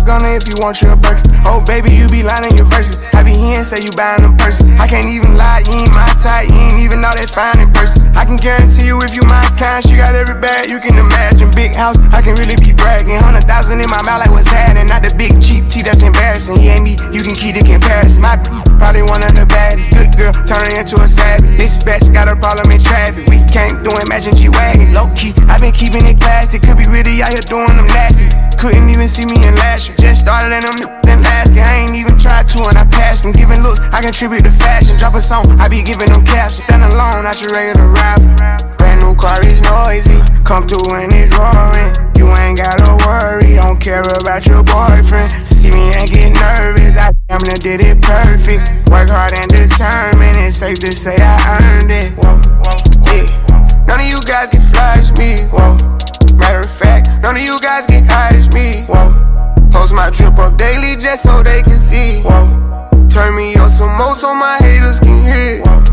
gunner if you want your Birkin. Oh baby, you be lying in your verses. I be here and say you buying them purses. I can't even lie, you ain't my type, you ain't even know that fine in person. I can guarantee you if you my kind, she got every bag you can imagine. Big house, I can really be bragging. 100,000 in my mouth like what's happening. Not the big cheap tea that's embarrassing. He ain't me, you can keep the comparison. My probably one of the baddest. Good girl, turning into a savage. This bitch got a problem in traffic. We can't do Imagine G-Wagon. Low key, I been keeping it classy. Could be really out here doing them nasty. Couldn't even see me in last year. Just started and them then last year. I ain't even tried to and I passed them. Giving looks, I contribute to fashion. Drop a song, I be giving them captions. Stand alone, not your regular rapper. Brand new car is noisy. Come through and it's roaring. You ain't gotta worry, don't care about your boyfriend. See me and get nervous, I damn near did it perfect. Work hard and determined, it's safe to say I earned it. Whoa, yeah. None of you guys get fly as me. Whoa. Matter of fact, none of you guys get high as me. Whoa. Post my drip up daily just so they can see. Whoa. Turn me up some more so my haters can hear. Whoa.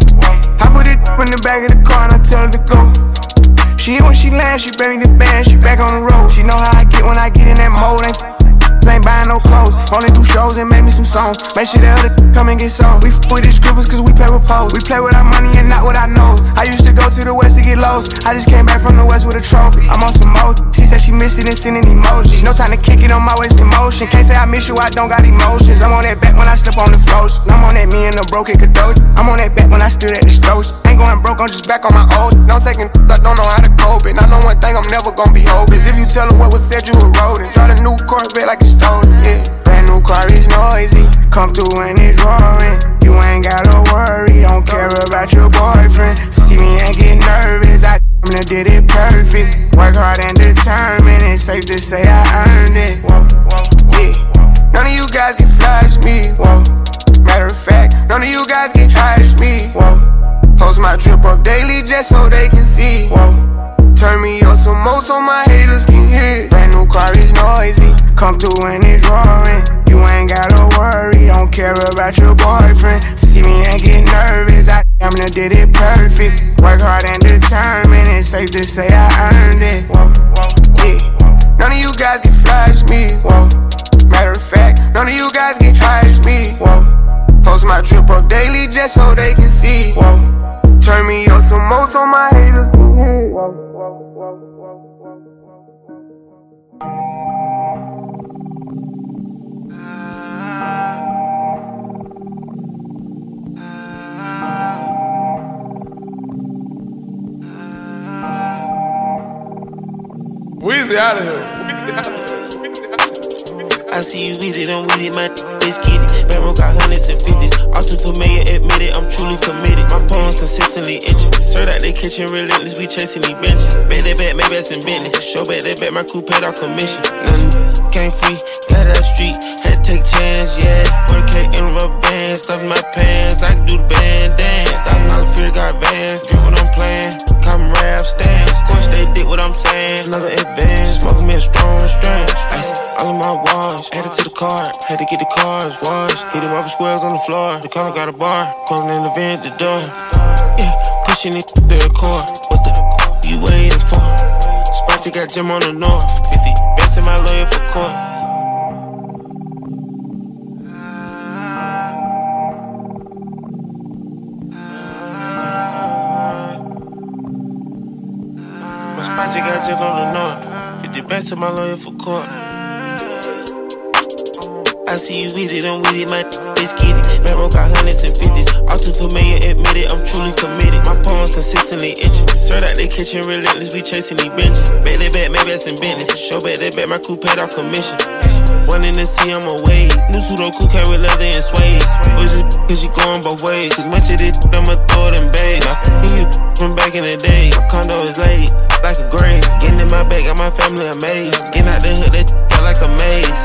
I put it in the back of the car and I tell her to go. She when she lands, she bring me the band, she back on the road. She know how I get when I get in that mode. Ain't buying no clothes, only do shows and make me some songs. Make sure the other come and get sold. We with these scribbles cause we play with pose. We play with our money and not with our nose. I used to go to the west to get lost. I just came back from the west with a trophy. I'm on some mode. She said she missed it and sending emojis. No time to kick it on my waist in motion. Can't say I miss you, I don't got emotions. I'm on that back when I slip on the floors. I'm on that me and the broken cadoge. I'm on that back when I stood at the stores. Ain't going broke, I'm just back on my old. Don't taking I don't know how to cope it. I know one thing I'm never gonna be hopeless. If you tell them what was said, you a rodent. Drive a new Corvette like it's stolen, yeah. Brand new car is noisy. Come through and it's roaring. You ain't gotta worry, don't care about your boyfriend. See me and get nervous, I damn near did it perfect. Work hard and determined, it's safe to say I earned it. Whoa, yeah. None of you guys get fly as me. Whoa. Matter of fact, none of you guys get high as me. Whoa. Post my drip up daily just so they can see. Whoa. Turn me up some more so my haters can hear. Brand new car is noisy. Come through and it's roaring. You ain't gotta worry, don't care about your boyfriend. See me and get nervous, I damn near did it perfect. Work hard and determined, it's safe to say I earned it. Whoa, yeah. None of you guys get fly as me. Whoa. Matter of fact, none of you guys get high as me. Whoa. Post my drip up daily just so they can see. Whoa. Turn me up some more so my haters can hear. Whoa. Weezy out of here. I see you with it, I'm with it, my bitch get it. Bankroll got hundreds and fifties. All too familiar, admit it, I'm truly committed. My palms consistently itching. Served out the kitchen, relentless, we chasing these benches. Bet that bet, maybe that's in business. Show bet that bet, my crew paid off commission. Nothing came free, got out the street, had to take chance, yeah. 40K in rubber bands, stuff in my pants. I can do the band dance. $1,000 fear got vans, drink what I'm playing. Come rap, stand, squash, they did what I'm saying. Another advance, smoking me a strong strand. Ice all in my walls, added to the cart. Had to get the cars washed. Hit them up squares on the floor. The corner got a bar, calling in the vent the door. Yeah, pushing it to the core. What the you waiting for? Spot you got Jim on the north. 50 best in my lawyer for court. My spot you got Jim on the north. 50 best in my lawyer for court. I see you with it, I'm with it, my bitch get it. Bankroll got hundreds and fifties. All too familiar, admit it, I'm truly committed. My palms consistently itching. Served out the kitchen, relentless, we chasing these benches. Bet that bet, maybe that's in business. Show bet that bet, my crew paid off commission. One in the sea, I'm away. New Sudoku came with leather and suede. Was it cause you going both ways? Too much of this, I'ma throw it in bags. I you from back in the day. My condo is laid, like a grave. Getting in my bag, got my family amazed. Getting out the hood, that felt like a maze.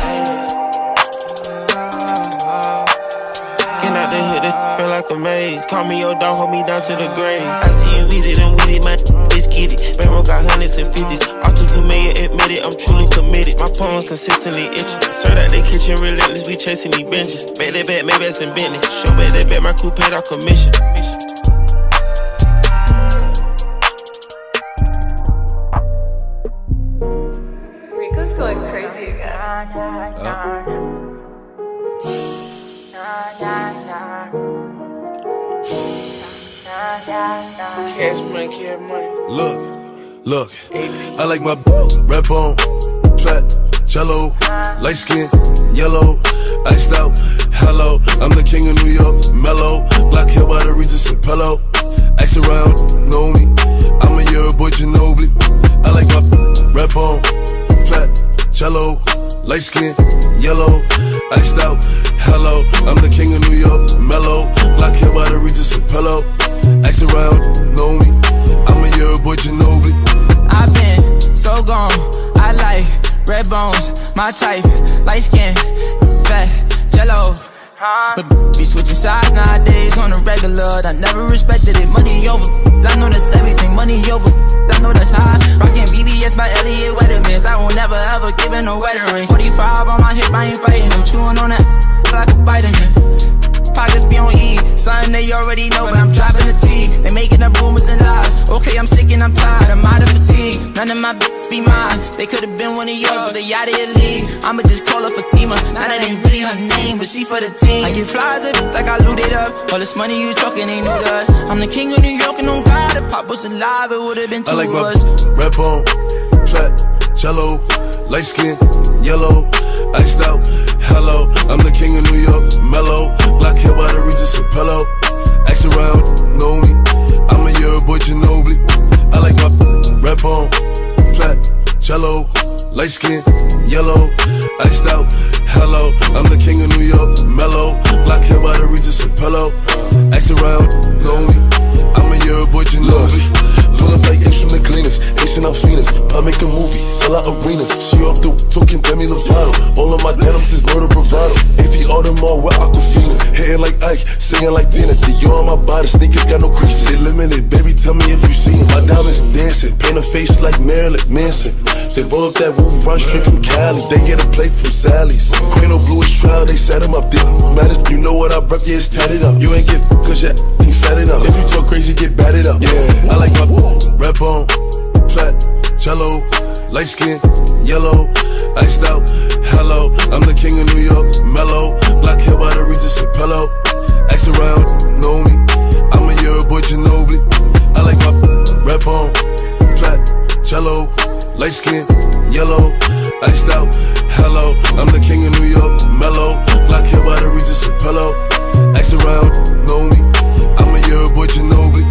Getting out the hood, that felt like a maze. Call me your dog, hold me down to the grave. I see you with it, I'm with it, my bitch get it. Bankroll got hundreds and fifties. All too familiar, admit it, I'm truly committed. My palms consistently itching. Served out the kitchen, relentless, we chasing these benches. Bet that bet, maybe that's in business. Show bet that bet, my crew paid off commission. Rico's going crazy again. Cash money, cash money. Look, I like my red bone, flat, jello, light skin, yellow, iced out, hello. I'm the king of New York, mellow, black hair by the Regis and Pello. Ice around, know me, I'm a year boy Ginobili. I like my red bone, flat, jello, light skin, yellow, iced out, hello. I'm the king of New York, mellow, black hair by the Regis and Pello. Ice around, know me, I'm a year boy Ginobili. I've been so gone, I like red bones, my type, light skin, fat, jello. But be switching sides nowadays on the regular. I never respected it, money over. I know that's everything, money over. I know that's high. Rockin' BBS by Elliot Weathermans. I will never ever give in a wedding ring. 45 on my hip, I ain't fighting him. Chewing on that like a vitamin. Pockets be on E, something they already know, but I'm dropping the T. They making up rumors and lies. Okay, I'm sick and I'm tired, I'm out of fatigue. None of my be mine. They could've been one of yours, but they out of your league. I'ma just call her Fatima. Now that ain't really her name, but she for the team. I get flies up like I looted up. All this money you talking ain't new to us. I'm the king of New York and on God. If Pop was alive, it would've been two I like of us. my red bone, flat, jello, light skin, yellow, iced out, hello. I'm the king of New York, mellow, black hair by the Regis and Pello. Ice around, know me, I'm a year boy Ginobili. I like my red bone, flat, jello, light skin, yellow, iced out, hello. I'm the king of New York, mellow, black hair by the Regis and Pello. Ice around, know me, I'm a year boy Ginobili. Pull up like apes from the cleaners, Asian Alphinas. I make a movie, sell out arenas. She off the talking Demi Lovato. All of my denims is murder bravado. AP Audemars with Aquafina. Hitting like Ike, singing like Dina. Dior on my body, sneakers got no creases. They limited, baby, tell me if you see them. My diamonds dancing, paint a face like Marilyn Manson. They roll up that roof, run straight from Cali. They get a plate from Sally's. Queen of Bluish trial, they set him up. Didn't matter, you know what I rep, yeah, it's tatted up. You ain't get cause you ain't fat enough. If you talk crazy, get batted up. Yeah, I like my red bone, flat, jello, light skin, yellow, iced out, hello. I'm the king of New York, mellow, black hair by the Regis and Pello. Ice around, know me, I'm a year boy Ginobili. I like my red bone, flat, jello, light skin, yellow, iced out, hello. I'm the king of New York, mellow, black hair by the Regis and Pello. Ice around, know me, I'm a year boy Ginobili.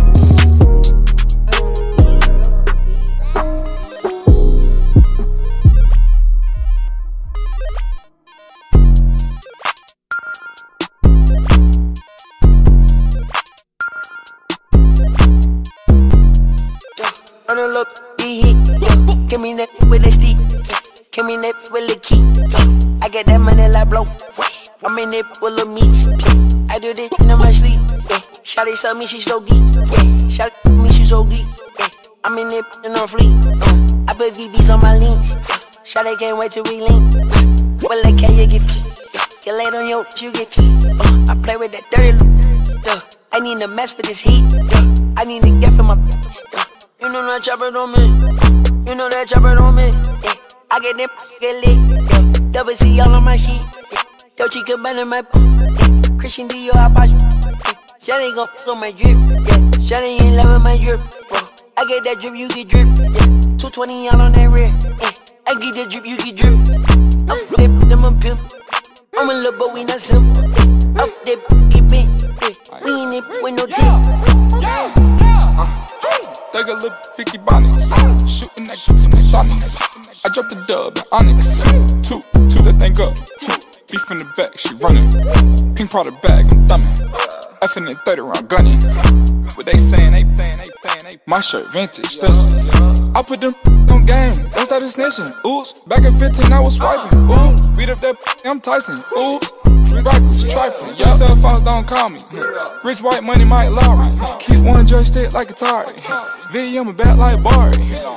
On a look, be heat. Give me that with a stick. Give me that with a key. I get that money like blow. I'm in it with a meat. I do this in my sleep. Shawty tell me she so geek. Shawty me she so geek. I'm in it and on fleek. I put VVs on my links. Shawty can't wait to relink. Well, like can you get you laid on your you get I play with that dirty look. I need a mess for this heat. I need to get for my bitch. You know that chopper on me. You know that chopper on me. Yeah. I get that get lit. Double C all on my sheet. Yo, she can bend in my Christian Dior, I pass. Shawty gon' f on my drip. Shawty ain't loving my drip. I get that drip, you get drip. 220 all on that red. I get that drip, you get drip. Up there, them a pimp. I'm a little but we not simple. Up there, get big. We ain't it with no teeth. Thug a little Vicky Bonnets, shooting that shit to my sonics. I dropped the dub in Onyx, two that thing up. Beef in the back, she running. Pink Prada bag, I'm thumbing. Effing in 30 round gunning. What they saying, they my shirt vintage, Stetson. I put them on game, don't start snitching. Oops, back at 15 I was swiping. Ooh, beat up that I'm Tyson. Oops, reckless, trifling. Your cell phones don't call me. Rich white money, Mike Lowry. Keep one joystick like Atari. V, I'm a bat like Barry.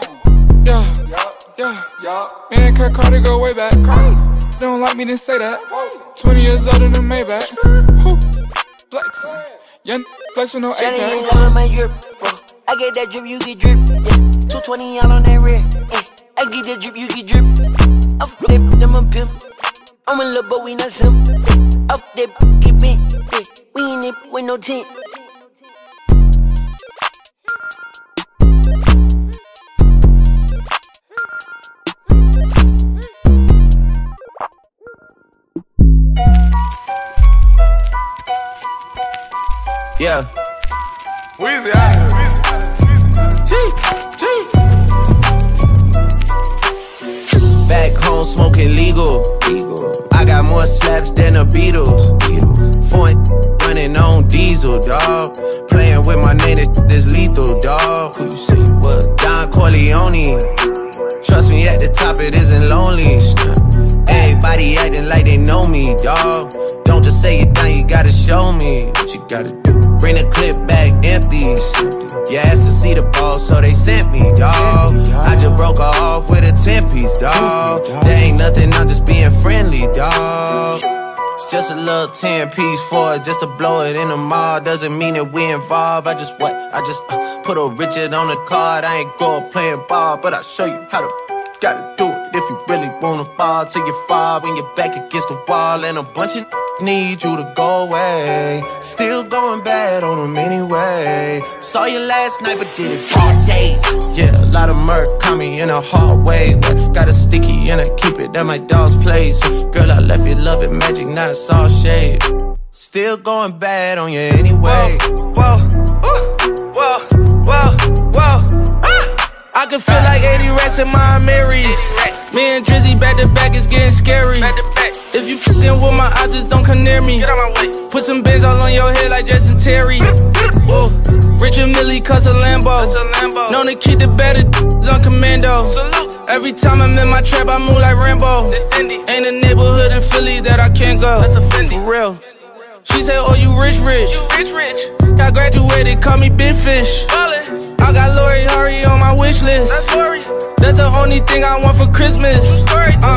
Yeah. Me and Kurt Carter go way back. Don't like me, then say that. 20 years older than Maybach. Flexing. Young flex with no A-back. Shawty ain't loving my drip. I get that drip, you get drip. 220 all on that red. I get that drip, you get drip. Off that, I'm a pimp. I'm a little but we not simple. Off that, get bent. We ain't it with no tent. Yeah. Weezy out here. Back home smoking legal. I got more slaps than the Beatles. Foreign running on diesel, dog. Playing with my name, this lethal, dog. Who you say you was? Don Corleone. Trust me, at the top it isn't lonely. Everybody acting like they know me, dog. Don't just say it down, you gotta show me what you gotta do. Bring the clip back empty. You asked to see the ball, so they sent me, dog. I just broke her off with a 10-piece, dog. There ain't nothing, I'm just being friendly, dog. It's just a little 10-piece for it, just to blow it in the mall. Doesn't mean that we involved. I just put a Richard on the card. I ain't going playing ball, but I'll show you how to gotta do it. If you really wanna ball till you fall when you're back against the wall, and a bunch of need you to go away. Still going bad on them anyway. Saw you last night but did it broad day. Yeah, a lot of murk caught me in a hard way, but got a sticky and I keep it at my dog's place. Girl, I left you love it magic, not it's all shade. Still going bad on you anyway. Whoa, whoa, whoa, whoa. I can feel like 80 rats in my Marys. Me and Drizzy back to back, it's getting scary. If you fucking with my eyes, just don't come near me. Put some bins all on your head like Justin Terry. Whoa. Richard Millie cuss a Lambo. Known to keep the better on commando. Every time I'm in my trap, I move like Rambo. Ain't a neighborhood in Philly that I can't go. For real. She said, oh, you rich. I graduated, call me Big Fish. I got Lori Hurry on my wish list. That's the only thing I want for Christmas.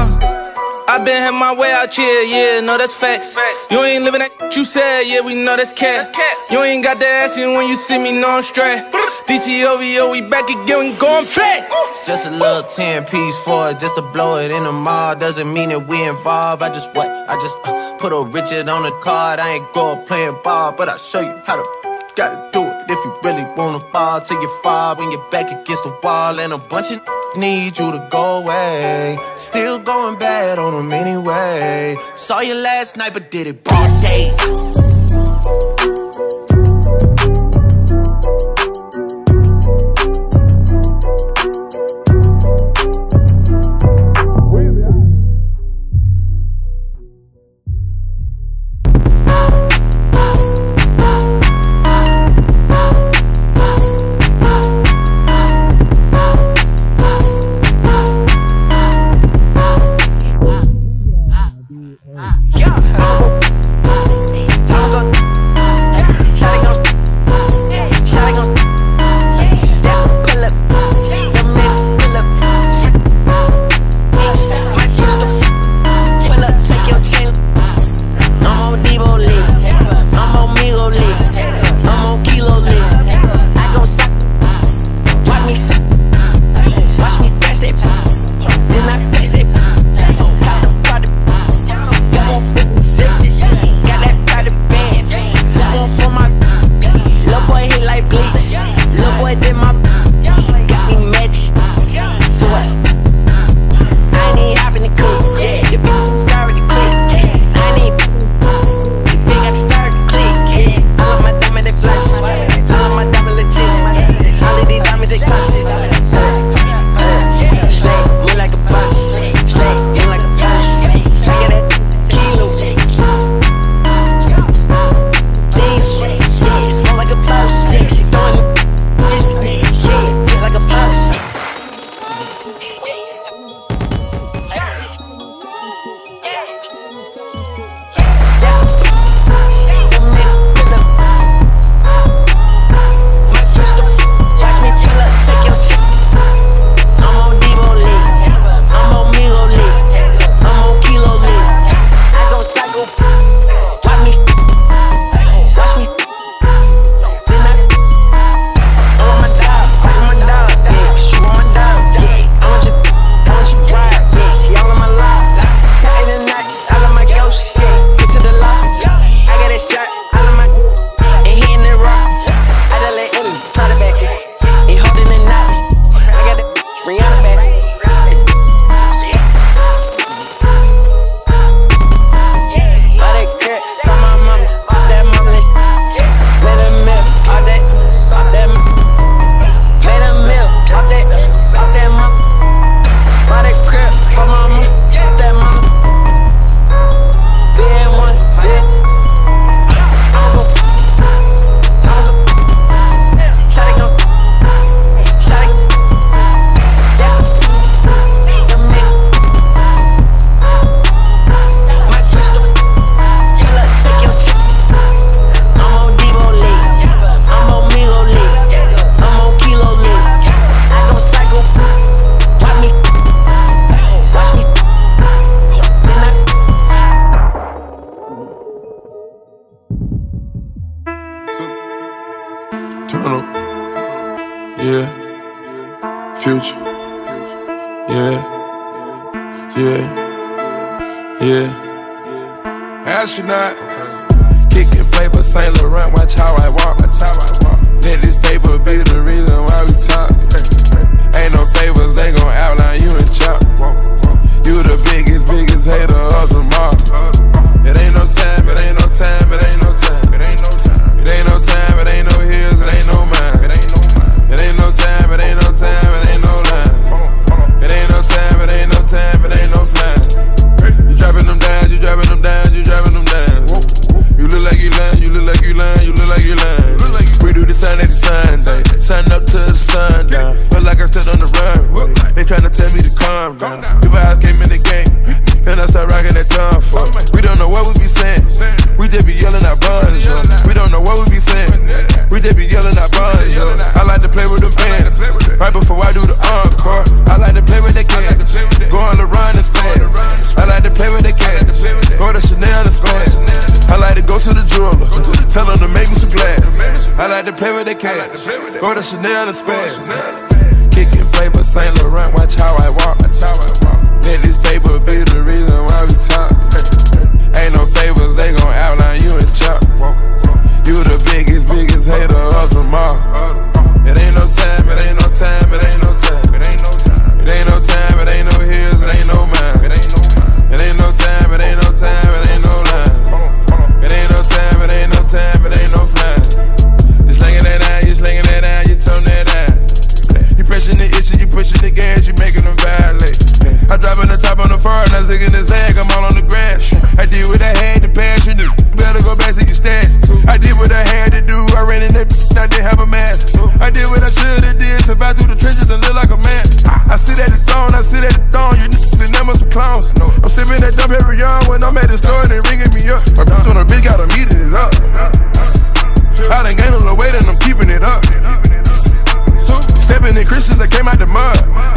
I been had my way out here, yeah, no, that's facts. You ain't living that you said, yeah, we know that's cat. You ain't got the ass in when you see me, no, I'm straight. DTOVO, we back again, we going back. Just a little 10-piece for it, just to blow it in the mall. Doesn't mean that we involved. I just put a Richard on the card. I ain't going playing ball, but I'll show you how to gotta do it. If you really wanna ball till you fall when you're back against the wall, and a bunch of need you to go away. Still going bad on them anyway. Saw you last night but did it broad day. Tunnel. Yeah. Future. Yeah. Astronaut. Kicking flavor Saint Laurent, watch how I walk. Let this paper be the reason why we talk. Ain't no favors, they gon' outline you and chop. You the biggest hater of them all. It ain't no time, it ain't no time, it ain't no time. It ain't no time, it ain't no time, it ain't no heels, it ain't no mind. It ain't no mind. It ain't no time, it ain't no time, it ain't no line. It ain't no time, it ain't no time, it ain't no flying. You dropping them down, you dropping them down, you dropping them down. You look like you lying, you look like you lying, you look like you lying. We do the sun at the Sunday, sun up to the sun down. Feel like I stood on the run. They tryna tell me to calm down. People eyes came in the game, and I start rocking that tongue for. We don't know what we be saying, we just be yelling our buns, yo. We don't know what we be saying, we just be yelling our buns, yo. I like to play with the pants, right before I do the encore. I like to play with the cats, go on the run and spaz. I like to play with the cats, go to Chanel and spaz. I like to go to the jeweler, tell them to make me some glass. I like to play with the cats, go to Chanel and spaz. Kicking flavor Saint Laurent, watch how I walk. Let this paper be the reason why we talk. Ain't no favors, they gon' outline you and chop. You the biggest hater of them all. It ain't no time, it ain't no time, it ain't no time. It ain't no time, it ain't no time, it ain't no heels, it ain't no mind. It ain't no mind. It ain't no time, it ain't no time, it ain't no line. It ain't no time, it ain't no time, it ain't no flying. You slinging that down, you slinging that down, you tone that down. You pressing the issue, you pushing the gas, you making them violate. I dropping the top on the fur, now zigging the zag, I'm all on the grass. I did what I had to pass, you knew. Better go back to your stash. I did what I had to do, I ran in that bitch, I didn't have a mask. I did what I should've did, survived through the trenches and live like a man. I sit at the throne, you niggas and them are some clowns. I'm sipping that dumb every young when I'm at the store and they ringing me up. My bitch on a bitch got a meeting it up. I done gained a little weight and I'm keeping it up. Stepping in Christians that came out the mud.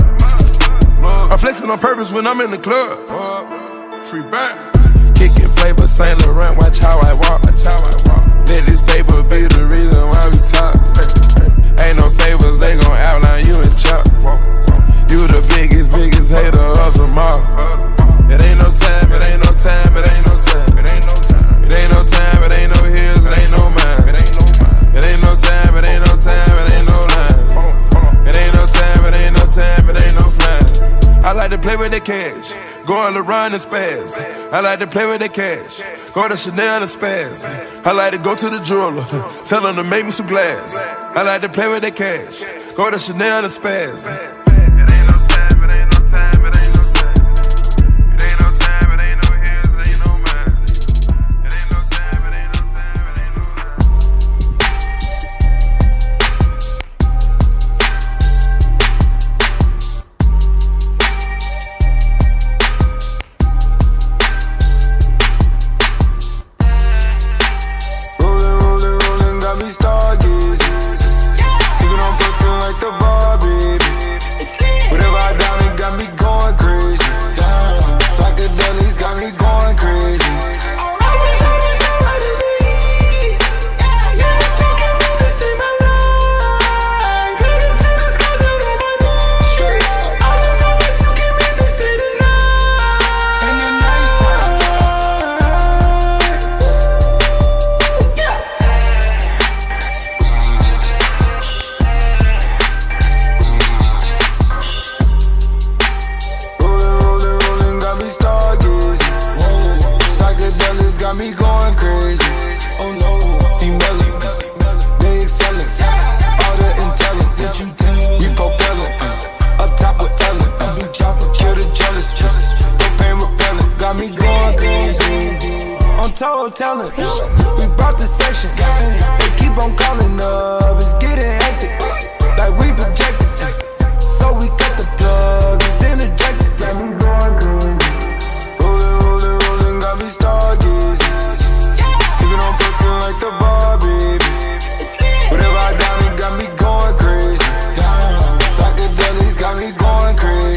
I'm flexing on purpose when I'm in the club. Free back. Kicking flavor Saint Laurent, watch how I walk. Let this paper be the reason why we talk. Ain't no favors, they gon' outline you and chop. You the biggest hater of them all. It ain't no time, it ain't no time, it ain't no time. It ain't no time, it ain't no time, it ain't no heels, it ain't no mind. It ain't no mind. It ain't no time, it ain't no time, it ain't no line. It ain't no time, it ain't no time, it ain't no flying. I like to play with the cash, go on the run and spaz. I like to play with the cash, go to Chanel and spaz. I like to go to the jeweler, tell them to make me some glass. I like to play with the cash, go to Chanel and spaz. Talent. We brought the section. They keep on calling up. It's getting hectic. Like we projected. So we cut the plug. It's interjected. Rolling, got me stargazing. Sipping on perfume like the bar, baby. Whatever I down, it got me going crazy. Psychedelics got me going crazy.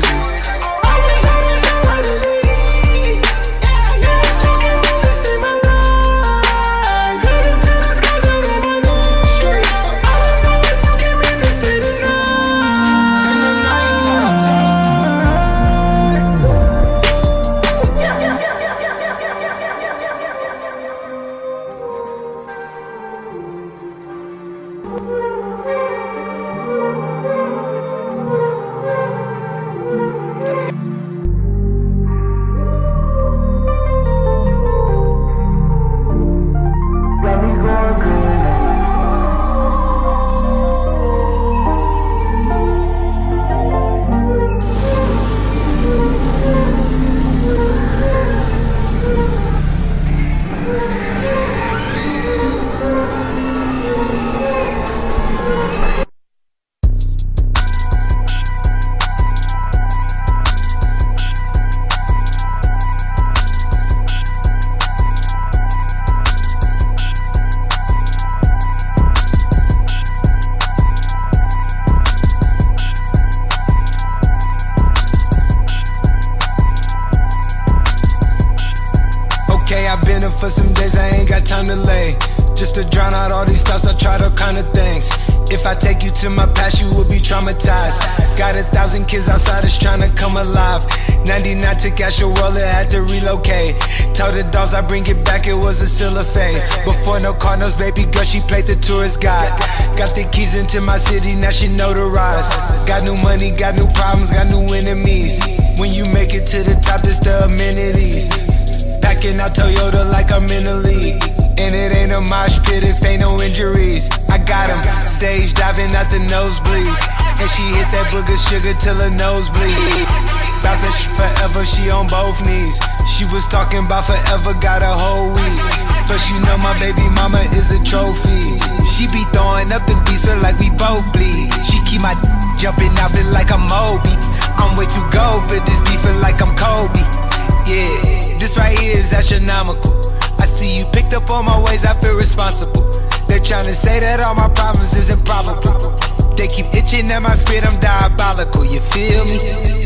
I've been up for some days, I ain't got time to lay. Just to drown out all these thoughts, I tried all kind of things. If I take you to my past, you will be traumatized. Got 1,000 kids outside that's trying to come alive. 99 took out your wallet, had to relocate. Told the dolls I bring it back, it was a cellophane. Before no Cardinals, baby girl, she played the tourist guide. Got the keys into my city, now she notarized. Got new money, got new problems, got new enemies. When you make it to the top, it's the amenities. Packing out Toyota like I'm in the league. And it ain't a mosh pit if ain't no injuries. I got him, stage diving out the nosebleeds. And she hit that booger sugar till her nose bleed. Bounce that shit forever, she on both knees. She was talking about forever, got a whole week. Plus you know my baby mama is a trophy. She be throwing up the beats, feel like we both bleed. She keep my jumping out, feel like I'm Moby. I'm way too gold for this beef, feel like I'm Kobe. Yeah, this right here is astronomical. I see you picked up on my ways, I feel responsible. They're trying to say that all my problems is improbable. They keep itching at my spit, I'm diabolical, you feel me?